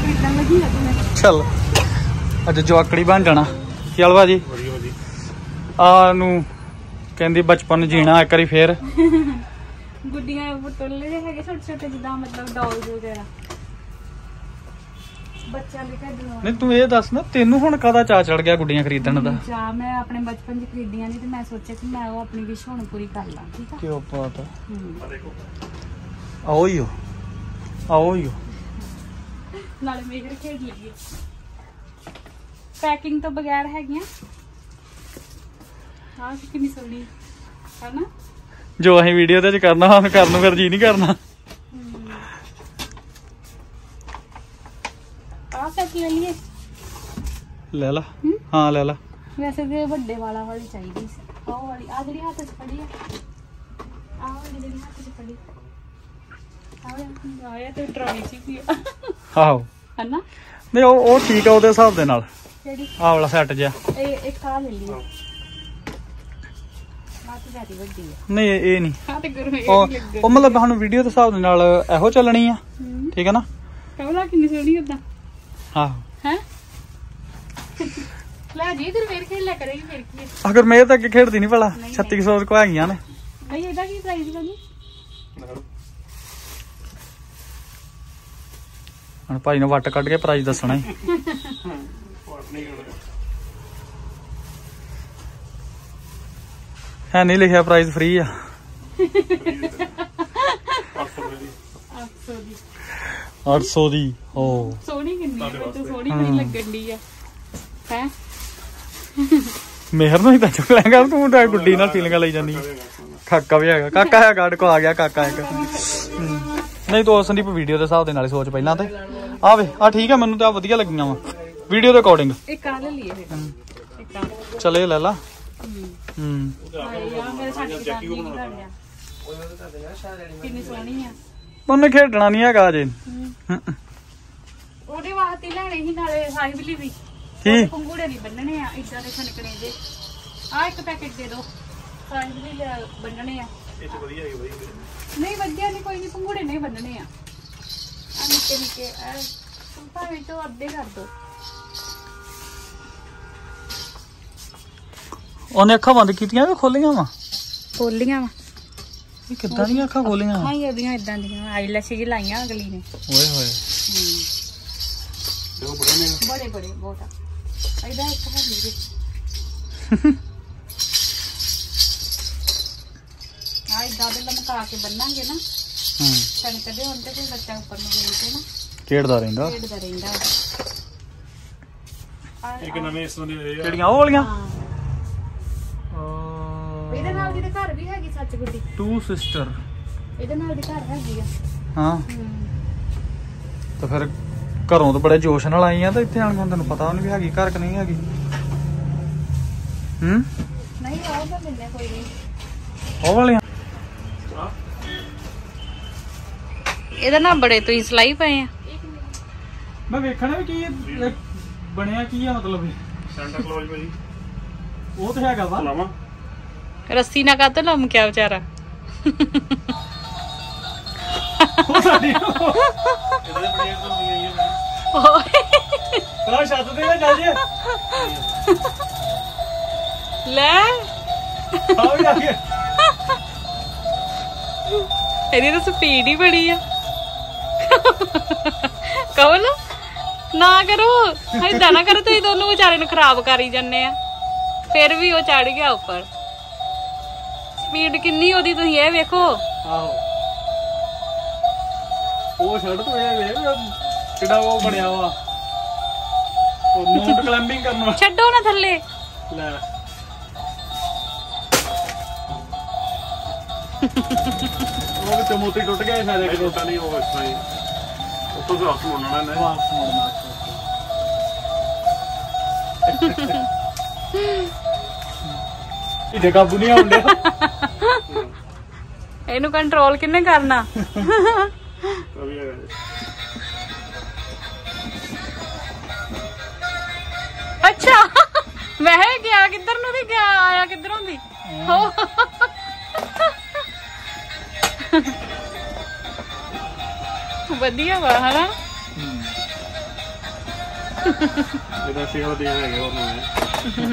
चल अज जवाकड़ी बन जाना। चल भाजी आ कहती बचपन जीना एक बारी फिर। गुड्डियां बटोले है छोटे छोटे जिदा मतलब डॉल्स वगैरह बच्चों के खिडौने। नहीं तू ये दस ना तेनू हुण काहदा चा चढ़ गया गुड्डियां खरीदण दा? चा मैं अपने बचपन च खरीदियां नहीं ते मैं सोचा कि मैं वो अपनी विश हुण पूरी कर ला। ठीक है क्यों बात है। आओ ही आओ ही नाले मेजर खेड लगी पैकिंग तो बगैर हैगियां। हां कितनी सोहनी है ना जो असीं वीडियो ते करना हम करन फिर जी नहीं करना। सेट ले लिए ले ला। हाँ ले ला। वैसे तो बड़े वाला वाली चाहिए सी ओ वाली आ जेडी हाथ च फड़ी है आ वाली जेडी हाथ च फड़ी आया तो ट्राई सी की आहो है ना। नहीं ओ ठीक है ओदे हिसाब दे नाल जेडी आ वाला सेट जिहा एक खा ले लिए बात ज्यादा ਵੱਡੀ है। नहीं ये नहीं हां ते गुरमे ओ मतलब ਸਾਨੂੰ ਵੀਡੀਓ ਦੇ ਹਿਸਾਬ ਦੇ ਨਾਲ ਇਹੋ ਚੱਲਣੀ ਆ। ਠੀਕ ਹੈ ਨਾ ਕਵਲਾ ਕਿੰਨੀ ਸੋਹਣੀ ਉਦਾਂ। ਆਹੋ हैं ला जी इधर मेरे खेल ले करेगी फिर की अगर मेरे तक खेडदी नहीं भला 3600 को हैगियां ने भाई एदा की प्राइस लगी हन भाई ने वट कट के प्राइस दसना है। है नहीं लिखा प्राइस फ्री आ 800 दी ओ सोहनी किन्नी है तो सोहनी बड़ी लगन दी है हैं मेहर नहीं ता चुक लेगा तू ता गुड्डी नाल फीलिंग लई जानी। काका भी हैगा काका है गाड़ को आ गया काका एक नहीं तो संदीप वीडियो दे हिसाब दे नाल सोच पहला ते आ वे आ ठीक है मेनू तो वधिया लगियां वा वीडियो दे अकॉर्डिंग। एक आ ले लिए फिर एक आ चले ले ला। यार मेरे साथ की कितनी सोहनी है ਉਹਨੇ ਖੇਡਣਾ ਨਹੀਂ ਹੈਗਾ ਅਜੇ। ਉਹਦੇ ਵਾਸਤੇ ਲੈਣੇ ਹੀ ਨਾਲੇ ਸਾਈਬਲੀ ਵੀ ਕੀ ਪੰਗੂੜੇ ਨਹੀਂ ਬੰਨਣੇ ਆ ਇਦਾਂ ਦੇ ਖਨਕਣੇ ਦੇ ਆ ਇੱਕ ਪੈਕੇਟ ਦੇ ਦਿਓ ਸਾਈਬਲੀ ਬੰਨਣੇ ਆ ਇਹ ਚ ਵਧੀਆ ਹੀ ਵਧੀਆ ਨਹੀਂ ਵਧੀਆ ਨਹੀਂ ਕੋਈ ਨਹੀਂ ਪੰਗੂੜੇ ਨਹੀਂ ਬੰਨਣੇ ਆ ਆ ਨਿੱਕੇ ਨਿੱਕੇ ਭਾਵੇਂ ਤੋਂ ਅੱਧੇ ਕਰ ਦੋ। ਉਹਨੇ ਅੱਖਾਂ ਬੰਦ ਕੀਤੀਆਂ ਕਿ ਖੋਲੀਆਂ ਵਾ? ਖੋਲੀਆਂ ਵਾ ਕਿੱਦਾਂ ਦੀਆਂ ਅੱਖਾਂ ਖੋਲੀਆਂ? ਹਾਂ ਇਹ ਉਹਦੀਆਂ ਇਦਾਂ ਦੀਆਂ ਆਈਲੈਸ਼ ਜੀ ਲਾਈਆਂ ਅਗਲੀ ਨੇ। ਓਏ ਹੋਏ ਬੜੇ ਬੜੇ ਬਹੁਤ ਆ ਇਹਦਾ ਇੱਕ ਹੈ ਮੇਰੇ ਆ ਇਦਾਂ ਦੇ ਲਮਕਾ ਕੇ ਬੰਨਾਂਗੇ ਨਾ ਕਣਕ ਦੇ ਹੁਣ ਤੇ ਬੱਚਾ ਉੱਪਰ ਨੂੰ ਵੇਖ ਕੇ ਨਾ ਖੇਡਦਾ ਰਹਿੰਦਾ ਇੱਕ ਨਵੇਂ ਇਸ ਦੇ ਕਿਹੜੀਆਂ ਉਹ ਵਾਲੀਆਂ? ਇਹਦੇ ਨਾਲ ਦੀ ਘਰ ਵੀ ਹੈਗੀ ਸੱਚ ਗੁੱਡੀ ਟੂ ਸਿਸਟਰ ਇਹਦੇ ਨਾਲ ਦੀ ਘਰ ਹੈਗੀ ਆ। ਹਾਂ ਤਾਂ ਫਿਰ ਘਰੋਂ ਤਾਂ ਬੜੇ ਜੋਸ਼ ਨਾਲ ਆਈ ਆ ਤਾਂ ਇੱਥੇ ਆਣ ਕੇ ਤੈਨੂੰ ਪਤਾ ਉਹਨੂੰ ਵੀ ਹੈਗੀ ਘਰ ਕਿ ਨਹੀਂ ਹੈਗੀ। ਨਹੀਂ ਉਹ ਤਾਂ ਮਿਲਨੇ ਕੋਈ ਨਹੀਂ ਉਹ ਵਾਲੀਆਂ ਇਹਦਾ ਨਾ ਬੜੇ ਤੁਸੀਂ ਸਲਾਈ ਪਏ ਆ। ਮੈਂ ਵੇਖਣਾ ਵੀ ਕੀ ਬਣਿਆ ਕੀ ਆ ਮਤਲਬ ਸੈਂਟਾ ਕਲੌਜ ਭਾਈ ਉਹ ਤੇ ਹੈਗਾ ਵਾ ਲਾਵਾਂ रस्सी ना कातो लम क्या बेचारा छत ते जा जे ले ਇਹਦੀ ਤਾਂ ਸਪੀਡ ਹੀ ਬੜੀ ਆ। ਕਵਲ ਨਾ ਕਰੋ ਏਦਾਂ ਨਾ ਕਰੋ ਤੁਸੀਂ ਦੋਨੋਂ ਵਿਚਾਰੇ ਨੂੰ ਖਰਾਬ ਕਰੀ ਜਾਂਦੇ ਆ। ਫਿਰ ਵੀ ਉਹ ਚੜ ਗਿਆ ਉੱਪਰ ਸਪੀਡ ਕਿੰਨੀ ਉਹਦੀ ਤੁਸੀਂ ਇਹ ਵੇਖੋ। ਆਹੋ ਉਹ ਛੱਡ ਤੂੰ ਇਹ ਵੇਖ ਕਿੱਡਾ ਉਹ ਬਣਿਆ ਵਾ ਉਹ ਮਾਊਂਟ ਕਲਾਈਂਬਿੰਗ ਕਰਨ ਵਾਲਾ। ਛੱਡੋ ਨਾ ਥੱਲੇ ਲੈ ਉਹ ਵਿੱਚ ਮੋਤੀ ਟੁੱਟ ਗਿਆ ਸ਼ਾਇਦ ਇੱਕ ਪਤਾ ਨਹੀਂ ਉਹ ਇਸ ਤਰ੍ਹਾਂ ਹੀ ਉੱਤੋਂ ਤੋਂ ਹੱਥ ਮੁੜਨਾ ਨੇ ਵਾਪਸ ਮੁੜਨਾ। ਇਹਦੇ ਕਾਬੂ ਨਹੀਂ ਆਉਂਦੇ ਇਹਨੂੰ ਕੰਟਰੋਲ ਕਿੰਨੇ ਕਰਨਾ। ਅੱਛਾ ਵਹਿ ਗਿਆ ਕਿੱਧਰ ਨੂੰ ਦੀ ਗਿਆ ਆਇਆ ਕਿੱਧਰੋਂ ਦੀ ਵਧੀਆ ਵਾ ਹਨਾ। ਇਹਦਾ ਸ਼ੇਅਰ ਦੇ ਹੈਗੇ ਉਹ ਨਵੇਂ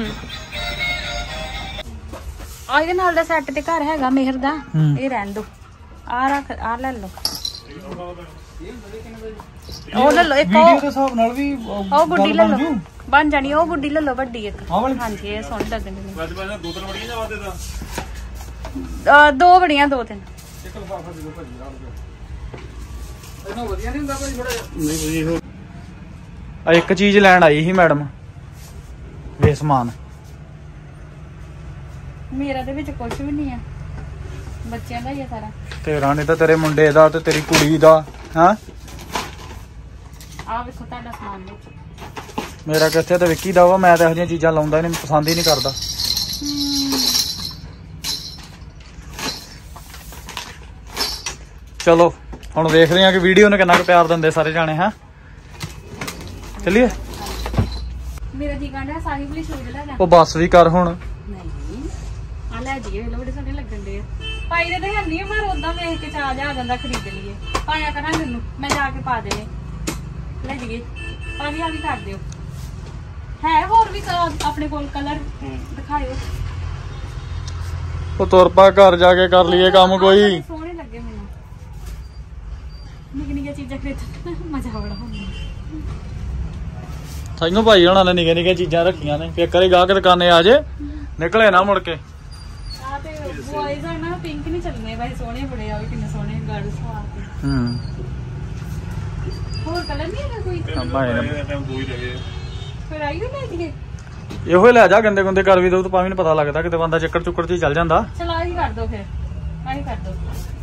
ਆ ਇਹਦੇ ਨਾਲ ਦਾ ਸੈੱਟ ਤੇ ਘਰ ਹੈਗਾ ਮਿਹਰ ਦਾ, ਇਹ ਰਹਿਣ ਦੋ। ਆ ਰੱਖ, ਆ ਲੈ ਲਓ। ਉਹ ਲੈ ਲਓ ਇੱਕ, ਵੀਡੀਓ ਦੇ ਹਿਸਾਬ ਨਾਲ ਵੀ ਉਹ ਗੁੱਡੀ ਲੈ ਲਓ, ਬਣ ਜਾਣੀ। ਉਹ ਗੁੱਡੀ ਲੈ ਲਓ ਵੱਡੀ ਇੱਕ। ਆਹ ਵਾਲੀ? ਹਾਂਜੀ ਇਹ ਸੋਹਣੀ ਲੱਗਣੀ। ਵੈਸੇ ਮੈਂ ਦੋ ਤਿੰਨ ਬੜੀਆਂ ਜਾਵਾ ਦੇਦਾ। ਦੋ ਬੜੀਆਂ, ਦੋ ਤਿੰਨ। ਇੱਕ ਲਫਾਫਾ ਦੇ ਦਿਓ ਭਾਜੀ ਨਾਲ। ਇਹਨਾਂ ਵਧੀਆ ਨਹੀਂ ਹੁੰਦਾ ਭਾਜੀ ਥੋੜਾ ਜਿਹਾ। ਨਹੀਂ ਭਾਜੀ ਉਹ ਇੱਕ ਚੀਜ਼ ਲੈਣ ਆਈ ਸੀ ਮੈਡਮ, ਵੇ ਸਮਾਨ। ਮੇਰਾ ਦੇ ਵਿੱਚ ਕੁਝ ਵੀ ਨਹੀਂ ਆ, ਬੱਚਿਆਂ ਦਾ ਹੀ ਆ ਸਾਰਾ। ਤੇਰਾ ਨਹੀਂ ਤਾਂ ਤੇਰੇ ਮੁੰਡੇ ਦਾ ਤੇ ਤੇਰੀ ਕੁੜੀ ਦਾ। ਹਾਂ ਆ ਵੇਖੋ ਤੁਹਾਡਾ ਸਮਾਨ ਵਿੱਚ। ਮੇਰਾ ਕਿੱਥੇ ਤੇ ਵਿੱਕੀ ਦਾ ਵਾ। ਮੈਂ ਤਾਂ ਇਹੋ ਜਿਹੀਆਂ ਚੀਜ਼ਾਂ ਲਾਉਂਦਾ ਹੀ ਨਹੀਂ, ਪਸੰਦ ਹੀ ਨਹੀਂ ਕਰਦਾ। ਚਲੋ ਹੁਣ ਵੇਖਦੇ ਹਾਂ ਕਿ ਵੀਡੀਓ ਨੂੰ ਕਿੰਨਾ ਕੁ ਪਿਆਰ ਦਿੰਦੇ ਸਾਰੇ ਜਾਣੇ। ਹਾਂ ਚੱਲੀਏ। ਮੇਰਾ ਜੀ ਕਹਿੰਦਾ ਸਾਹਿਬ ਲਈ ਸ਼ੂਜ਼ ਲੈ ਜਾ। ਉਹ ਬੱਸ ਵੀ ਕਰ ਹੁਣ। ਨਹੀਂ ਆ ਲੈ ਜੀਏ, ਵੇਲੋ ਬੜੇ ਸੋਹਣੇ ਲੱਗਣ ਦੇ। ਪਾਈ ਦੇ ਤਾਂ ਹੈ ਨਹੀਂ, ਪਰ ਉਦਾਂ ਵੇਖ ਕੇ ਚਾਹ ਜਾ ਜਾਂਦਾ ਖਰੀਦ ਲਈਏ। ਪਾਇਆ ਕਰਾਂਗੇ ਇਹਨੂੰ, ਮੈਂ ਜਾ ਕੇ ਪਾ ਦੇਣੇ। ਲੈ ਜੀਏ ਭਾਜੀ, ਆ ਵੀ ਕਰ ਦਿਓ। ਹੈ ਹੋਰ ਵੀ ਆਪਣੇ ਕੋਲ ਕਲਰ ਦਿਖਾਇਓ। ਉਹ ਤੁਰ ਪਾ ਘਰ ਜਾ ਕੇ ਕਰ ਲਈਏ ਕੰਮ ਕੋਈ। ਸੋਹਣੇ ਲੱਗੇ ਮੈਨੂੰ, ਨਿੱਕੀ ਨਿੱਕੀ ਚੀਜ਼ਾਂ ਖਰੀਦਣ ਮਜ਼ਾ ਬੜਾ ਹੁੰਦਾ। ਸਾਈਓ ਭਾਈ ਹੋਣਾ ਨੇ ਨਿੱਕੇ ਨਿੱਕੇ ਚੀਜ਼ਾਂ ਰੱਖੀਆਂ ਨੇ, ਫੇਰ ਕਰੇ ਗਾਹਕ ਦੁਕਾਨੇ ਆ ਜੇ, ਨਿਕਲੇ ਨਾ ਮੁੜ ਕੇ। ਆ ਤੇ ਬॉयਜ਼ ਆ ਨਾ, ਪਿੰਕ ਨਹੀਂ ਚੱਲਨੇ ਭਾਈ, ਸੋਹਣੇ ਬੜੇ ਆ ਵੀ, ਕਿੰਨੇ ਸੋਹਣੇ ਗਰਲਸ ਆ ਕੇ। ਹੋਰ ਕਲਰ ਨਹੀਂ ਹੈਗਾ ਕੋਈ? ਭਾਈ ਨੇ ਟਾਈਮ ਦੋ ਹੀ ਰਹਿ ਗਏ। ਫਿਰ ਆਈ ਲੈ ਜੀਏ। ਇਹੋ ਹੀ ਲੈ ਜਾ, ਗੰਦੇ ਗੁੰਦੇ ਕਰ ਵੀ ਦਊ ਤਾਂ ਭਾਵੇਂ ਨੀ ਪਤਾ ਲੱਗਦਾ, ਕਿਤੇ ਬੰਦਾ ਚੱਕਰ ਚੁੱਕਰ ਚ ਹੀ ਚੱਲ ਜਾਂਦਾ। ਚਲ ਆਹੀ ਕਰ ਦੋ ਫਿਰ, ਆਹੀ ਕਰ ਦੋ।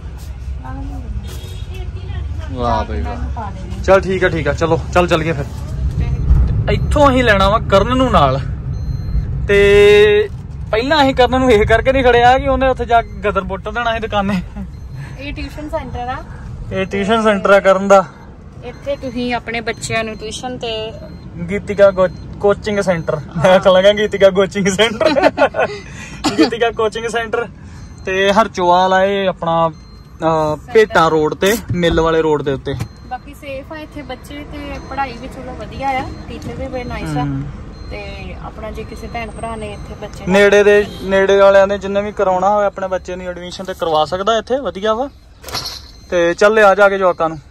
ਵਾਹ ਬਈ ਵਾਹ। ਪਾ ਦੇਣੇ। ਚਲ ਠੀਕ ਆ ਠੀਕ ਆ, ਚਲੋ ਚੱਲ ਚੱਲੀਏ ਫਿਰ। ਇੱਥੋਂ ਅਸੀਂ ਲੈਣਾ ਵਾ ਕਰਨ ਨੂੰ ਨਾਲ, ਤੇ ਪਹਿਲਾਂ ਅਸੀਂ ਕਰਨ ਨੂੰ ਇਹ ਕਰਕੇ ਨਹੀਂ ਖੜਿਆ ਕਿ ਉਹਨੇ ਉੱਥੇ ਜਾ ਕੇ ਗਦਰ ਪੁੱਟ ਦੇਣਾ ਸੀ ਦੁਕਾਨੇ। ਇਹ ਟਿਊਸ਼ਨ ਸੈਂਟਰ ਆ, ਇਹ ਟਿਊਸ਼ਨ ਸੈਂਟਰ ਆ ਕਰਨ ਦਾ। ਇੱਥੇ ਤੁਸੀਂ ਆਪਣੇ ਬੱਚਿਆਂ ਨੂੰ ਟਿਊਸ਼ਨ ਤੇ ਗੀਤਿਕਾ ਕੋਚਿੰਗ ਸੈਂਟਰ, ਮੈਂ ਕਹਾਂਗਾ Geetika coaching centre. Geetika coaching centre ਤੇ ਹਰਚੋਵਾਲ ਆਏ ਆਪਣਾ ਭੇਟਾ ਰੋਡ ਤੇ, ਮਿੱਲ ਵਾਲੇ ਰੋਡ ਦੇ ਉੱਤੇ। ਬਾਕੀ ਸੇਫ ਆ ਇੱਥੇ ਬੱਚੇ, ਤੇ ਪੜ੍ਹਾਈ ਵੀ ਚਲੋ ਵਧੀਆ ਆ, ਟੀਚਰ ਵੀ ਬੜੇ ਨਾਈਸ ਆ। ਤੇ ਆਪਣਾ ਜੇ ਕਿਸੇ ਭੈਣ ਭਰਾ ਨੇ ਇੱਥੇ ਬੱਚੇ ਨੇੜੇ ਵਾਲਿਆਂ ਨੇ ਜਿੰਨੇ ਵੀ ਕਰਾਉਣਾ ਹੋਵੇ ਆਪਣੇ ਬੱਚੇ ਨੂੰ ਐਡਮਿਸ਼ਨ ਤੇ ਕਰਵਾ ਸਕਦਾ, ਇੱਥੇ ਵਧੀਆ ਵਾ। ਤੇ ਚੱਲੇ ਆ ਜਾ ਕੇ ਜਵਾਕਾਂ ਨੂੰ।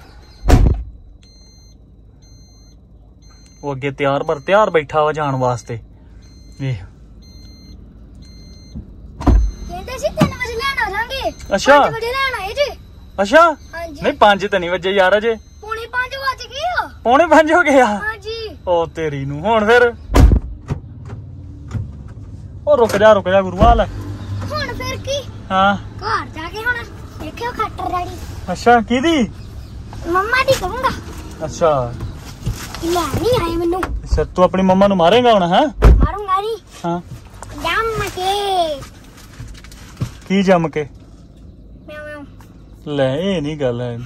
ਉਹ ਅੱਗੇ ਤਿਆਰ ਬੈਠਾ ਵਾ ਜਾਣ ਵਾਸਤੇ। ਵੇਖ ਕਹਿੰਦੇ ਸੀ 3 ਵਜੇ ਲੈਣ ਆਵਾਂਗੇ। ਅੱਛਾ 5 ਵਜੇ ਲੈਣ ਆਏ ਜੀ। ਅੱਛਾ ਹਾਂਜੀ। ਨਹੀਂ 5 ਤਾਂ ਨਹੀਂ ਵਜੇ ਯਾਰ, ਅਜੇ ਪੌਣੇ 5 ਵੱਜ ਗਏ ਆ। ਪੌਣੇ 5 ਹੋ ਗਏ ਆ। ਹਾਂਜੀ। ਉਹ ਤੇਰੀ ਨੂੰ ਹੁਣ ਫਿਰ। ਉਹ ਰੁਕ ਜਾ ਗੁਰੂਆ ਲੈ। ਹੁਣ ਫਿਰ ਕੀ? ਹਾਂ ਘਰ ਜਾ ਕੇ ਹੁਣ ਦੇਖਿਓ ਖੱਟਰ ਡੈਡੀ। ਅੱਛਾ ਕਿਹਦੀ? ਮੰਮਾ ਦੀ ਕਹੂੰਗਾ। ਅੱਛਾ ਲੈ ਨਹੀਂ ਆਏ ਮੈਨੂੰ। ਅੱਛਾ ਤੂੰ ਆਪਣੀ ਮੰਮਾ ਨੂੰ ਮਾਰੇਗਾ ਹੁਣ? ਹੈ ਮਾਰੂੰਗਾ ਨਹੀਂ। ਹਾਂ ਜੰਮ ਕੇ। ਕੀ ਜੰਮ ਕੇ? ਮੈਂ ਲੈ ਇਹ ਨਹੀਂ ਗੱਲ ਹੈ,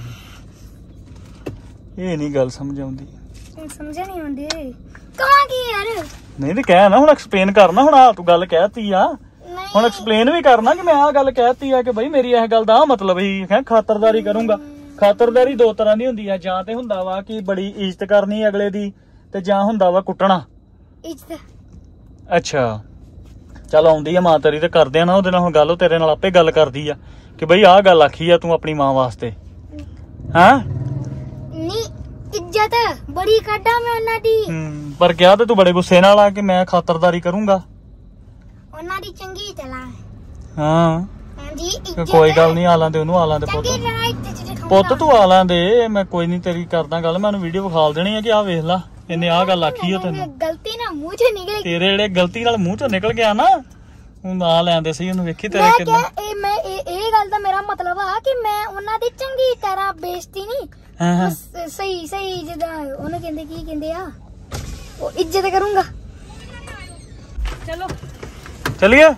ਇਹ ਨਹੀਂ ਗੱਲ ਸਮਝ ਆਉਂਦੀ। ਸਮਝ ਨਹੀਂ ਆਉਂਦੀ। ਕਹਾਂ ਕੀ ਯਾਰ? ਨਹੀਂ ਤੇ ਕਹਿ ਨਾ, ਹੁਣ ਐਕਸਪਲੇਨ ਕਰਨਾ। ਹੁਣ ਆ ਤੂੰ ਗੱਲ ਕਹਿਤੀ ਆ, ਹੁਣ ਐਕਸਪਲੇਨ ਵੀ ਕਰਨਾ ਕਿ ਮੈਂ ਆਹ ਗੱਲ ਕਹਿਤੀ ਆ ਕਿ ਬਈ ਮੇਰੀ ਇਹ ਗੱਲ ਦਾ ਆ ਮਤਲਬ ਹੀ ਹੈ ਖਾਤਰਦਾਰੀ ਕਰੂੰਗਾ। ਖਾਤਰਦਾਰੀ ਦੋ ਤਰ੍ਹਾਂ ਦੀ ਹੁੰਦੀ ਆ, ਜਾਂ ਤੇ ਹੁੰਦਾ ਵਾ ਕਿ ਬੜੀ ਇੱਜ਼ਤ ਕਰਨੀ ਅਗਲੇ ਦੀ, ਤੇ ਜਾਂ ਹੁੰਦਾ ਵਾ ਕੁੱਟਣਾ। ਇੱਜ਼ਤ। ਅੱਛਾ ਚੱਲ ਆਉਂਦੀ ਆ ਮਾਂ ਤੇਰੀ ਤੇ ਕਰਦੇ ਆ ਨਾ ਉਹਦੇ ਨਾਲ ਹੁਣ ਗੱਲ, ਉਹ ਤੇਰੇ ਨਾਲ ਆਪੇ ਗੱਲ ਕਰਦੀ ਆ ਕਿ ਬਈ ਆਹ ਗੱਲ ਆਖੀ ਆ ਤੂੰ ਆਪਣੀ ਮਾਂ ਵਾਸਤੇ। ਹਾਂ ਨਹੀਂ ਇੱਜ਼ਤ ਬੜੀ ਕੱਢਾਂ ਮੈਂ ਉਹਨਾਂ ਦੀ। ਪਰ ਕਿਹਾ ਤੇ ਤੂੰ ਬੜੇ ਗੁੱਸੇ ਨਾਲ ਆ ਕਿ ਮੈਂ ਖਾਤਰਦਾਰੀ ਕਰੂੰਗਾ। ਉਹਨਾਂ ਦੀ ਚੰਗੀ ਚਲਾ। ਹਾਂ ਹਾਂਜੀ ਇੱਜ਼ਤ। ਕੋਈ ਗੱਲ ਨਹੀਂ, ਆ ਲਾਂਦੇ ਉਹਨੂੰ, ਆ ਲਾਂਦੇ ਪੁੱਤ। ਚੰਗੀ ਤਰ੍ਹਾਂ ਇੱਜ਼ਤ ਦਿਖਾਉਂਗਾ। ਪੁੱਤ ਤੂੰ ਆ ਲਾਂਦੇ, ਮੈਂ ਕੋਈ ਨਹੀਂ ਤੇਰੀ ਕਰਦਾ ਗੱਲ। ਮੈਂ ਉਹਨੂੰ ਵੀਡੀਓ ਵਿਖਾਲ ਦੇਣੀ ਆ ਕਿ ਆਹ ਵੇਖ ਲਾ ਇਹਨੇ ਆਹ ਗੱਲ ਆਖੀ ਆ ਤੈਨੂੰ। ਗਲਤੀ ਨਾਲ ਮੂੰਹ ਚੋਂ ਨਿਕਲ ਤੇਰੇ ਜਿਹੜੇ ਗਲਤੀ ਨਾਲ ਮੂੰਹ ਚੋਂ ਨਿਕਲ ਗਿਆ ਨਾ, ਹੁਣ ਆ ਲੈਂਦੇ ਸੀ ਉਹਨੂੰ, ਵੇਖੀ ਤੇਰੇ ਮੈਂ ਕਿੰਨਾ। ਕਿਹਾ ਇਹ ਗੱਲ ਦਾ ਮੇਰਾ ਮਤਲਬ ਆ ਕਿ ਮੈਂ ਉਹਨਾਂ ਦੀ ਚੰਗੀ ਤਰ੍ਹਾਂ ਬੇਇੱਜ਼ਤੀ ਨਹੀਂ, ਹਾਂ ਸਹੀ ਜਿੱਦਾਂ ਉਹਨੂੰ ਕਹਿੰਦੇ ਕੀ ਕਹਿੰਦੇ ਆ, ਉਹ ਇੱਜ਼ਤ ਕਰੂੰਗਾ। ਚਲੋ ਚੱਲੀਏ।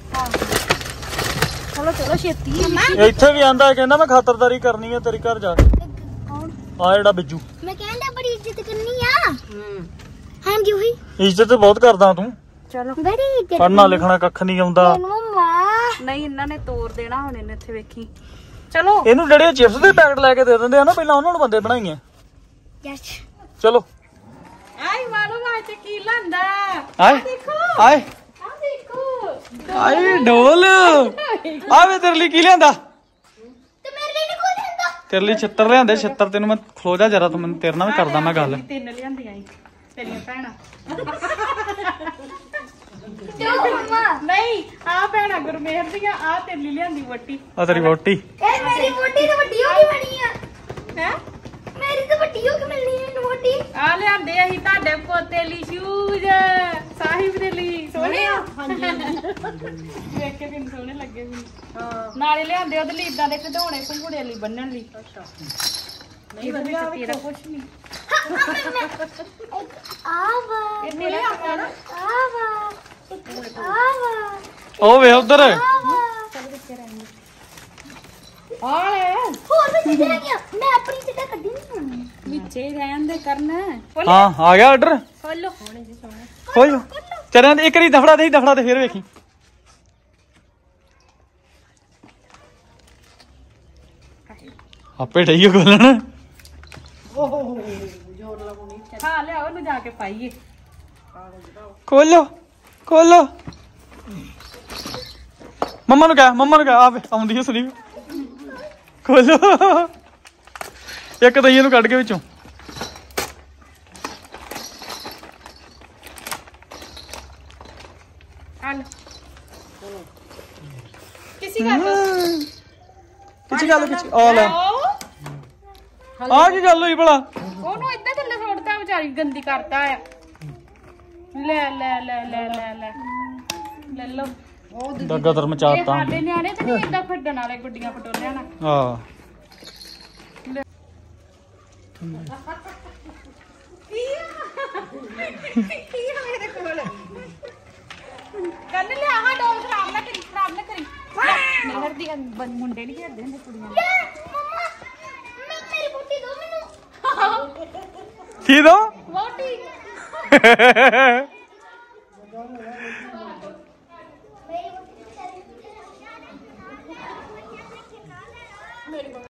ਚਲੋ ਛੇਤੀ। ਇੱਥੇ ਵੀ ਆਂਦਾ ਕਹਿੰਦਾ ਮੈਂ ਖਾਤਰਦਾਰੀ ਕਰਨੀ ਆ ਤੇਰੀ ਘਰ ਜਾ ਕੇ। ਕੌਣ? ਆ ਜਿਹੜਾ ਬਿੱਜੂ। ਮੈਂ ਕਹਿੰਦਾ ਬੜੀ ਇੱਜ਼ਤ ਕਰਨੀ ਆ। ਹਾਂਜੀ ਉਹੀ ਇੱਜ਼ਤ ਬਹੁਤ ਕਰਦਾ ਤੂੰ। ਚਲੋ ਬੜੀ ਇੱਜ਼ਤ। ਪੜ੍ਹਨਾ ਲਿਖਣਾ ਕੱਖ ਨਹੀਂ ਆਉਂਦਾ ਮੰਮਾ ਨਹੀਂ, ਇਹਨਾਂ ਨੇ ਤੋੜ ਦੇਣਾ ਹੁਣ ਇਹਨੇ, ਇੱਥੇ ਵੇਖੀ। ਚਲੋ ਇਹਨੂੰ ਜਿਹੜੇ ਚਿਪਸ ਦੇ ਪੈਕਟ ਲੈ ਕੇ ਦੇ ਦਿੰਦੇ ਆ ਨਾ, ਪਹਿਲਾਂ ਉਹਨਾਂ ਨੂੰ ਬੰਦੇ ਬਣਾਈਏ। ਯਸ ਚਲੋ ਆਈ ਆਈ ਮਾਲੋ ਵਾਸਤੇ ਕੀ ਲੰਦਾ ਆਏ ਆਏ ਆ ਦੇਖੋ ਆਏ ਢੋਲ ਆਵੇ ਤੇਰੇ ਲਈ ਕੀ ਲਿਆਂਦਾ ਤੇ ਮੇਰੇ ਲਈ ਨੀ ਕੋਈ ਹੁੰਦਾ। ਤੇਰੇ ਲਈ ਛਿੱਤਰ ਲਿਆਂਦੇ ਛਿੱਤਰ ਤੈਨੂੰ ਮੈਂ ਖਲੋ ਜਾ ਜਰਾ ਤੂੰ ਮੈਨੂੰ ਤੇਰੇ ਨਾਲ ਵੀ ਕਰਦਾ ਮੈਂ ਗੱਲ ਤਿੰਨ ਲਿਆਂਦੀਆਂ ਈ ਤੇਰੀਆਂ ਭੈਣਾਂ ਚਲੋ ਮੰਮਾ ਨਹੀਂ ਆ ਭੈਣਾਂ ਗੁਰਮੇਹਰ ਦੀਆਂ ਆ ਤੇਰੇ ਲਈ ਲਿਆਂਦੀ ਵੋਟੀ ਆ ਤੇਰੀ ਵੋਟੀ ਇਹ ਮੇਰੀ ਮੋਟੀ ਤੇ ਵੱਡੀ ਹੋ ਗਈ ਬਣੀ ਆ। ਹੈ ਮੇਰੀ ਤੇ ਵੱਡੀ ਹੋ ਕੇ ਮਿਲਣੀ ਹੈ ਮੈਨੂੰ ਮੋਟੀ। ਆ ਲਿਆਂਦੇ ਅਸੀਂ ਤੁਹਾਡੇ ਪੋਤੇ ਲਈ ਸ਼ੂਜ਼ ਸਾਹਿਬ ਦੇ ਲਈ ਸੋਹਣੇ ਆ ਵੇਖ ਕੇ ਵੀ ਸੋਹਣੇ ਲੱਗੇ ਵੀ ਨਾਲੇ ਲਿਆਂਦੇ ਉਹਦੇ ਲਈ ਇਦਾਂ ਦੇ ਖਿਡੌਣੇ ਭੰਗੂੜੇ ਲਈ ਬੰਨਣ ਲਈ ਨਹੀਂ ਵਧੀਆ ਤੇਰਾ ਕੁਛ ਨਹੀਂ ਆਵਾ ਇਹ ਤੇਰਾ ਆਣਾ ਆਵਾ ਆਵਾ ਉਹ ਵੇ ਉਧਰ ਆ ਲੈ ਹੋਰ ਵੀ ਚੀਜ਼ਾਂ ਹੈਗੀਆਂ ਮੈਂ ਆਪਣੀ ਚੀਜ਼ਾਂ ਕੱਢੀ ਨਹੀਂ ਹੋਣੀ। ਵਿੱਚੇ ਰਹਿਣ ਦੇ ਕਰਨ ਹਾਂ ਆ ਗਿਆ ਆਰਡਰ ਖੋਲੋ ਸੋਹਣੇ ਜੀ ਸੋਹਣੇ ਖੋਲ ਚਰਿਆਂ ਦੇ ਇੱਕ ਰੀ ਦਫੜਾ ਦੇ ਫਿਰ ਵੇਖੀ ਆਪੇ ਢਈਓ ਖੋਲਣ ਹਾਂ ਲਿਆਓ ਇਹਨੂੰ ਜਾ ਕੇ ਪਾਈਏ ਖੋਲੋ ਖੋਲੋ ਮੰਮਾ ਨੂੰ ਕਹਿ ਆਵੇ ਆਉਂਦੀ ਹੈ ਸੁਣੀ ਖੋਲੋ ਇੱਕ ਦਈਏ ਇਹਨੂੰ ਕੱਢ ਕੇ ਵਿੱਚੋਂ ਹਲ ਕਿਸੇ ਗੱਲ ਕਿੱਚ ਗੱਲ ਕਿੱਚ ਆ ਲੈ ਆ ਕੀ ਗੱਲ ਹੋਈ ਭਲਾ ਉਹਨੂੰ ਇੱਦਾਂ ਥੱਲੇ ਸੁੱਟਤਾ ਵਿਚਾਰੀ ਗੰਦੀ ਕਰਤਾ ਆ ਲੈ ਲੈ ਲੈ ਲੈ ਲੈ ਲੈ ਲੈ ਲੋ ਦਗਦਰ ਇਹ ਮਚਾਤਾ ਸਾਡੇ ਨਿਆਣੇ ਤੇ ਨਹੀਂ ਇੱਦਾਂ ਖੱਡਣ ਵਾਲੇ ਗੁੱਡੀਆਂ ਪਟੋਲਿਆਂ ਨਾਲ ਹਾਂ ਕੰਨ ਲਿਆ ਹਾਂ ਡੋਲ ਖਰਾਬ ਨਾ ਕਰੀ ਨਹਿਰ ਦੀ ਮੁੰਡੇ ਨਹੀਂ ਖੇਡਦੇ ਹੁੰਦੇ ਕੁੜੀਆਂ ਮੰਮਾ ਮੇਰੀ ਮੋਟੀ ਦੋ ਮੈਨੂੰ ਕੀ ਦੋ ਵੋਟੀ